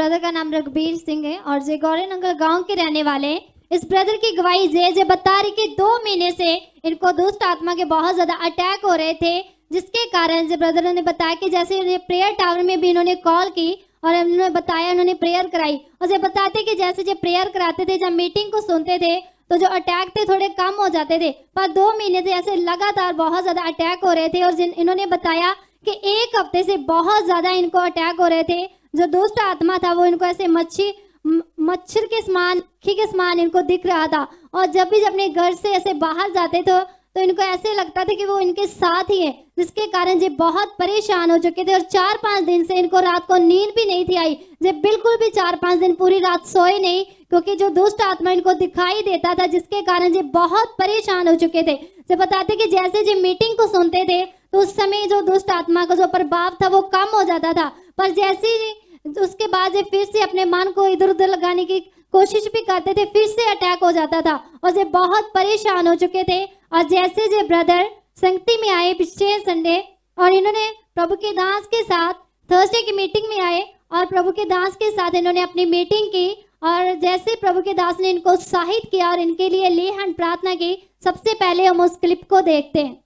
Brother का नाम रघुबीर सिंह है और जे गौरी नंगल गांव के रहने वाले हैं। इस ब्रदर की गवाही जे बता रही कि 2 महीने से इनको दुष्ट आत्मा के बहुत ज्यादा अटैक हो रहे थे, जिसके कारण जे ब्रदर ने बताया कि जैसे प्रेयर टावर में भी इन्होंने कॉल की और उन्होंने बताया, उन्होंने प्रेयर कराई और जे बताते कि जैसे जब प्रेयर कराते थे, जब मीटिंग को सुनते थे तो जो अटैक थे थोड़े कम हो जाते थे, पर 2 महीने से ऐसे लगातार बहुत ज्यादा अटैक हो रहे थे। और इन्होंने बताया कि 1 हफ्ते से बहुत ज्यादा इनको अटैक हो रहे थे। जो दुष्ट आत्मा था वो इनको ऐसे मच्छर के समान, खी के समान इनको दिख रहा था। और जब भी अपने घर से ऐसे बाहर जाते थे तो इनको ऐसे लगता था कि वो इनके साथ ही है, जिसके कारण ये बहुत परेशान हो चुके थे। और 4-5 दिन से इनको रात को नींद भी नहीं थी आई। ये बिल्कुल भी 4-5 दिन पूरी रात सोए नहीं, क्योंकि जो दुष्ट आत्मा इनको दिखाई देता था, जिसके कारण ये बहुत परेशान हो चुके थे। ये बताते कि जैसे ये मीटिंग को सुनते थे तो उस समय जो दुष्ट आत्मा का जो प्रभाव था वो कम हो जाता था, पर जैसे उसके बाद ये फिर से अपने मन को इधर उधर लगाने की कोशिश भी करते थे, फिर से अटैक हो जाता था और ये बहुत परेशान हो चुके थे। और जैसे ये ब्रदर संगति में आए पिछले संडे और इन्होंने प्रभु के दास के साथ थर्सडे की मीटिंग में आए और प्रभु के दास के साथ इन्होंने अपनी मीटिंग की और जैसे प्रभु के दास ने इनको उत्साहित किया और इनके लिए ले हैंड प्रार्थना की। सबसे पहले हम उस क्लिप को देखते हैं।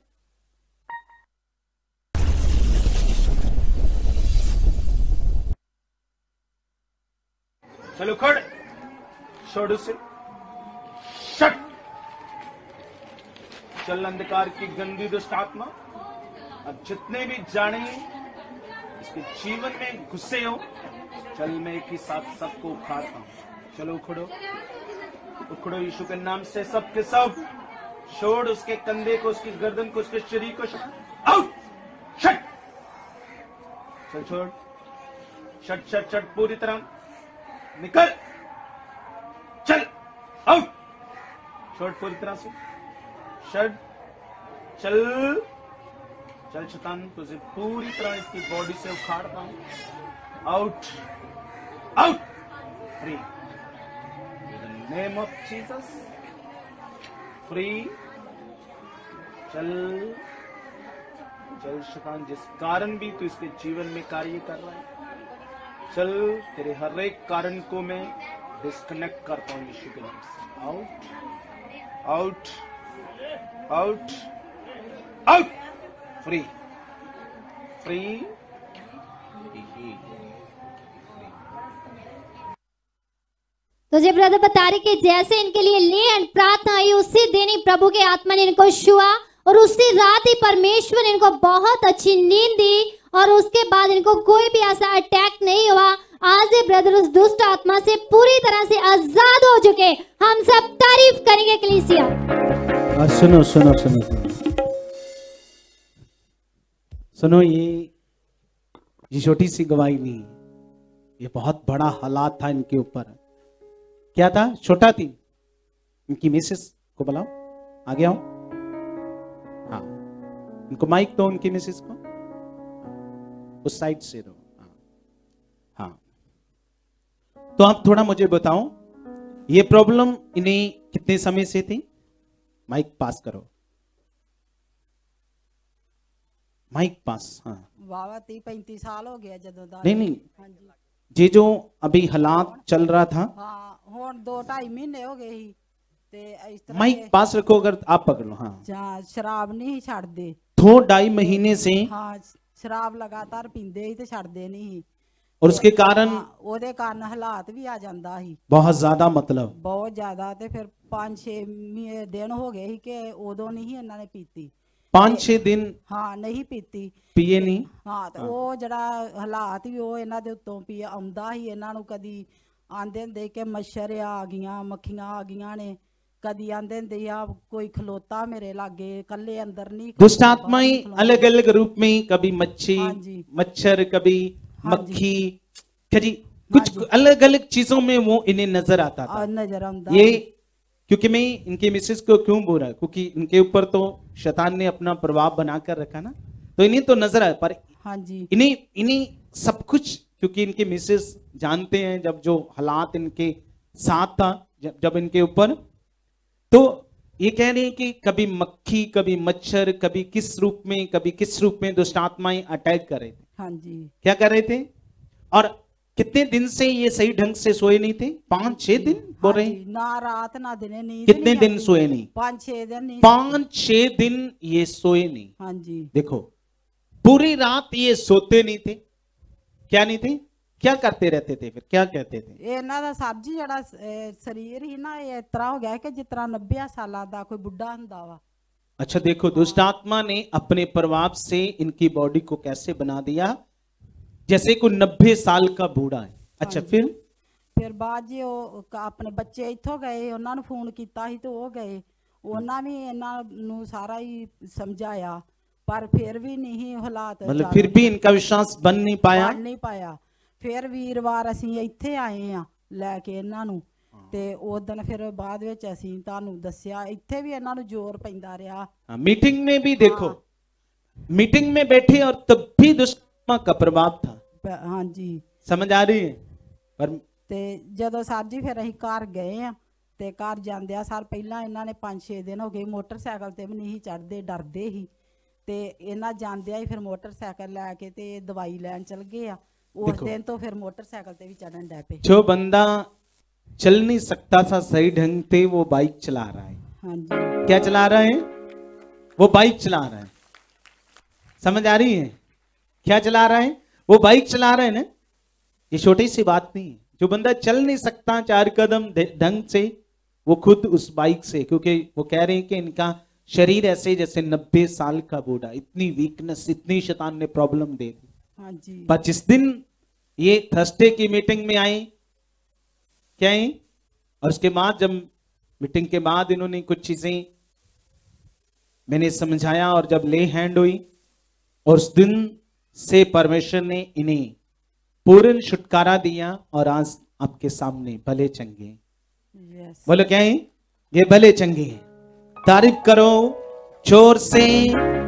चलो खड़, छोड़ उसे, शट। चल अंधकार की गंदी दुष्ट आत्मा, अब जितने भी जाने इसके जीवन में घुसे हो, चल मैं एक ही साथ सबको उखाड़ता हूं। चलो उखड़ो, उखड़ो यीशु के नाम से सबके सब। छोड़ उसके कंधे को, उसकी गर्दन को, उसके शरीर को। Out, shut. चल छोड़, शट शट शट, पूरी तरह निकल। चल आउट, छोड़ पूरी तरह से। शट, चल चल शैतान, तुझे पूरी तरह इसकी बॉडी से उखाड़ता हूं। Out, out, free in the name of Jesus, free. चल चल शैतान, जिस कारण भी तू इसके जीवन में कार्य कर रहा है, चल तेरे हर एक कारण को मैं डिस्कनेक्ट करता हूं यीशु के नाम से। Out, out, out, out, free, free. तो जब ब्रदर बता रहे कि जैसे इनके लिए ले एंड प्रार्थना आई, उसी दिन ही प्रभु के आत्मा ने इनको छुआ और उसी रात ही परमेश्वर ने इनको बहुत अच्छी नींद दी और उसके बाद इनको कोई भी ऐसा अटैक नहीं हुआ। आज ये ब्रदर उस दुष्ट आत्मा से पूरी तरह से आजाद हो चुके। हम सब तारीफ करेंगे कलीसिया। सुनो सुनो सुनो सुनो, ये छोटी सी गवाही नहीं, ये बहुत बड़ा हालात था इनके ऊपर। क्या था? छोटा थी। इनकी मिसेस को बुलाओ, आगे आओ। हाँ, इनको माइक दो, उनकी मिसेस को उस साइड से दो। हाँ, तो आप थोड़ा मुझे बताओ, ये प्रॉब्लम इन्हें कितने समय से थी? माइक पास करो, माइक पास। हाँ, वावा 30-35 साल हो गया जदों दा। नहीं, हाँ जी, ये जो अभी हालात चल रहा था। हाँ, हुण 2-2.5 महीने हो गए ही ते इस तरह माइक पास रखो, अगर आप पकड़ लो। हाँ, जा शराब नहीं छड़ दे। 2-2.5 महीने से। हाँ, शराब लगातार पींदे ही ते छड़दे नहीं, और उसके कारण ओदे कारण हालात भी आ जांदा ही बहुत ज्यादा, मतलब बहुत ज्यादा। ते फिर 5-6 दिन हो गए ही कि उदों नहीं इन्हां ने पीती। 5-6 दिन हाँ, नहीं पीती, पिए नहीं। हाँ, तो वो जड़ा हालात भी वो इन्हां दे उत्तों पी आउंदा ही। इन्हां नूं कदी आंदे हुंदे कि मच्छर आ गईयां, मक्खियां आ गईयां ने, कदी आंदे हुंदे आ कोई खलोता मेरे लागे, कल्ले अंदर नहीं। दुष्ट आत्माएं अलग अलग रूप में, कभी मच्छी, हाँ जी, मच्छर, कभी हाँ मक्खी, जी, कुछ अलग अलग चीजों में वो इन्हें नजर आता था, नजर आंदा। ये क्योंकि मैं इनके मिसेस को क्यों बोल रहा, क्योंकि इनके ऊपर तो शैतान ने अपना प्रभाव बनाकर रखा ना, तो इन्हें तो नजर आया। पर हाँ जी, इन्हें सब कुछ, क्योंकि इनके मिसेस जानते हैं जब जो हालात इनके साथ था, जब इनके ऊपर, तो ये कह रहे हैं कि कभी मक्खी, कभी मच्छर, कभी किस रूप में, कभी किस रूप में दुष्ट आत्माएं अटैक कर रहे थे। हाँ जी, क्या कर रहे थे? और कितने दिन से ये सही ढंग से सोए नहीं थे? 5-6 दिन बोल रहे हैं? ਹਾਂਜੀ, ਨਾ ਰਾਤ ਨਾ ਦਿਨੇ ਨੀਂਦ कितने नहीं दिन आती। सोए नहीं? 5-6 दिन नहीं 5-6 दिन ये सोए नहीं। ਹਾਂਜੀ देखो, पूरी रात ये सोते नहीं थे। क्या नहीं थे? क्या करते रहते थे? फिर क्या कहते थे? ਇਹ ਇਹਨਾਂ ਦਾ ਸਰ ਜੀ ਜਿਹੜਾ ਸਰੀਰ ਹੀ ਨਾ ਇਹ ਇਸ ਤਰ੍ਹਾਂ ਹੋ ਗਿਆ ਕਿ ਜਿਸ ਤਰ੍ਹਾਂ 90 ਸਾਲਾਂ ਦਾ ਕੋਈ ਬੁੱਢਾ ਹੁੰਦਾ ਵਾ। अच्छा देखो, दुष्ट आत्मा ने अपने प्रभाव से इनकी बॉडी को कैसे बना दिया जैसे कोई 90 साल का बूढ़ा है। अच्छा ਫਿਰ ਬਾਅਦ ਜੀ ਉਹ ਆਪਣੇ ਬੱਚੇ ਇੱਥੋਂ ਗਏ, ਉਹਨਾਂ ਨੂੰ ਫੋਨ ਕੀਤਾ ਸੀ ਤੇ ਉਹ ਗਏ, ਉਹਨਾਂ ਵੀ ਇਹਨਾਂ ਨੂੰ ਸਾਰਾ ਹੀ ਸਮਝਾਇਆ ਪਰ ਫਿਰ ਵੀ ਨਹੀਂ ਹਾਲਾਤ मतलब फिर भी इनका विश्वास बन नहीं पाया। ਬਣ ਨਹੀਂ ਪਾਇਆ। ਫਿਰ ਵੀਰਵਾਰ ਅਸੀਂ ਇੱਥੇ ਆਏ ਆ ਲੈ ਕੇ ਇਹਨਾਂ ਨੂੰ ਤੇ ਉਸ ਦਿਨ ਫਿਰ ਬਾਅਦ ਵਿੱਚ ਅਸੀਂ ਤੁਹਾਨੂੰ ਦੱਸਿਆ ਇੱਥੇ ਵੀ ਇਹਨਾਂ ਨੂੰ ਜ਼ੋਰ ਪੈਂਦਾ ਰਿਹਾ। मीटिंग में भी देखो, मीटिंग में बैठे और तब भी दुष्ट आत्मा का प्रभाव था। ਹਾਂਜੀ समझ आ रही है? पर ਤੇ ਜਦੋਂ ਸਰ ਜੀ ਫਿਰ ਅਸੀਂ ਘਰ ਗਏ ਆ ਤੇ ਘਰ ਜਾਂਦਿਆਂ ਸਰ ਪਹਿਲਾਂ ਇਹਨਾਂ ਨੇ 5-6 ਦਿਨ ਹੋ ਗਏ ਮੋਟਰਸਾਈਕਲ ਤੇ ਵੀ ਨਹੀਂ ਚੜਦੇ, ਡਰਦੇ ਸੀ ਤੇ ਇਹਨਾਂ ਜਾਂਦਿਆਂ ਹੀ ਫਿਰ ਮੋਟਰਸਾਈਕਲ ਲੈ ਕੇ ਤੇ ਦਵਾਈ ਲੈਣ ਚਲ ਗਏ ਆ। ਉਸ ਦਿਨ ਤੋਂ ਫਿਰ ਮੋਟਰਸਾਈਕਲ ਤੇ ਵੀ ਚੜਨ ਡੈ ਪਏ। जो बंदा चल नहीं सकता था सही ढंग से, वो बाइक चला रहा है। ਹਾਂਜੀ क्या चला रहा है? वो बाइक चला रहा है। समझ आ रही है? क्या चला रहा है? वो बाइक चला रहा है ना। ये छोटी सी बात नहीं है। जो बंदा चल नहीं सकता 4 कदम ढंग से, वो खुद उस बाइक से, क्योंकि वो कह रहे हैं कि इनका शरीर ऐसे जैसे 90 साल का बूढ़ा, इतनी वीकनेस, इतनी शैतान ने प्रॉब्लम दे दी। ਹਾਂਜੀ पर जिस दिन ये थर्सडे की मीटिंग में आई, क्या आई, और उसके बाद जब मीटिंग के बाद इन्होंने कुछ चीजें मैंने समझाया और जब ले हैंड हुई, और उस दिन से परमेश्वर ने इन्हें पूर्ण छुटकारा दिया और आज आपके सामने भले चंगे। ਯੈਸ बोलो क्या है? ये भले चंगे हैं। तारीफ करो जोर से।